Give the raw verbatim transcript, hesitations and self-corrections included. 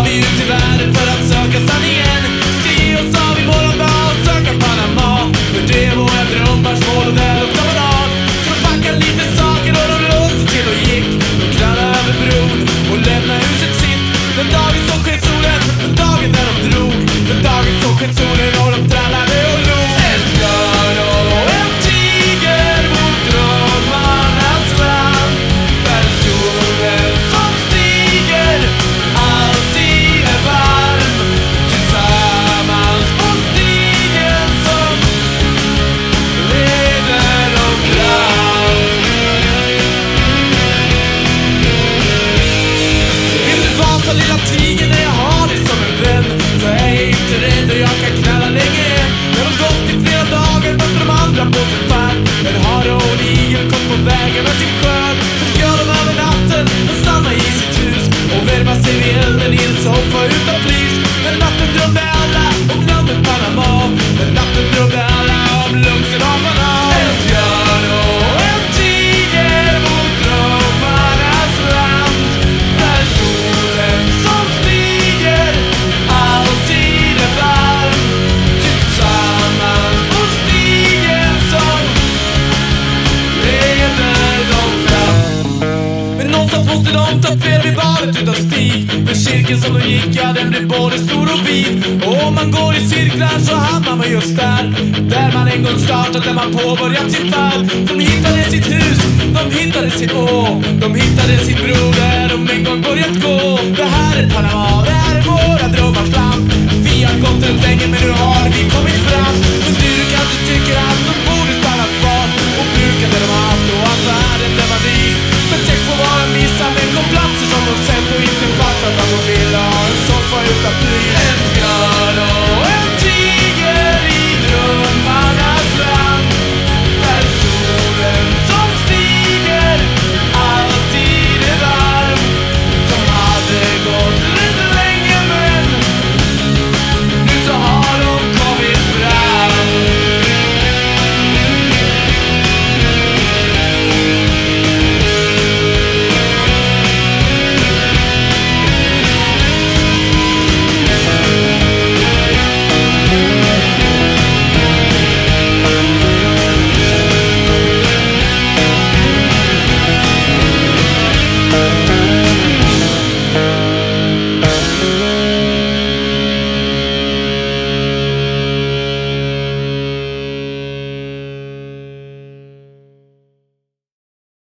vi ut i världen för att söka sanningen. Ska ge oss av i morgondag och söka Panama. För det är våra drömmars mål och där luktar banan. Så de packade lite saker och de låste till och gick. De knallade över bron och lämnade huset sitt. Den dagen så sken solen, den dagen när de drog. Den dagen så sken solen och de trallade och log. En björn och en tiger mot drömmarnas land. Där solen som stiger alltid är varm. Tillsammans på stigen som leder dem fram. Vill du vara lilla tiger när jag har dig som en vän? Så är jag inte rädd och jag kan knalla länge. När de gått i flera dagar möter de andra på sin färd. En hare och en igel kom på vägen med sin skörd. Så gör de över natten och stannar i sitt hus och värma sig vid elden i en soffa utan plis. Men natten drömde alla om landet Panama. Men natten drömde alla om lugsen av Panama. En björn och en tiger mot drömmarnas land. Där solen som stiger alltid är varm. Tillsammans på stigen som leder dem fram. Men någonstans måste de ta fel vid valet utan stig. För cirkeln som de gick, ja den blir både stor och vid. Och om man går i cirklar så hamnar man just där. Där man en gång startat, där man påbörjat sin färd. De hittade sitt hus, de hittade sin å. De hittade sin bro där de en gång börjat gå. Det här är Panama.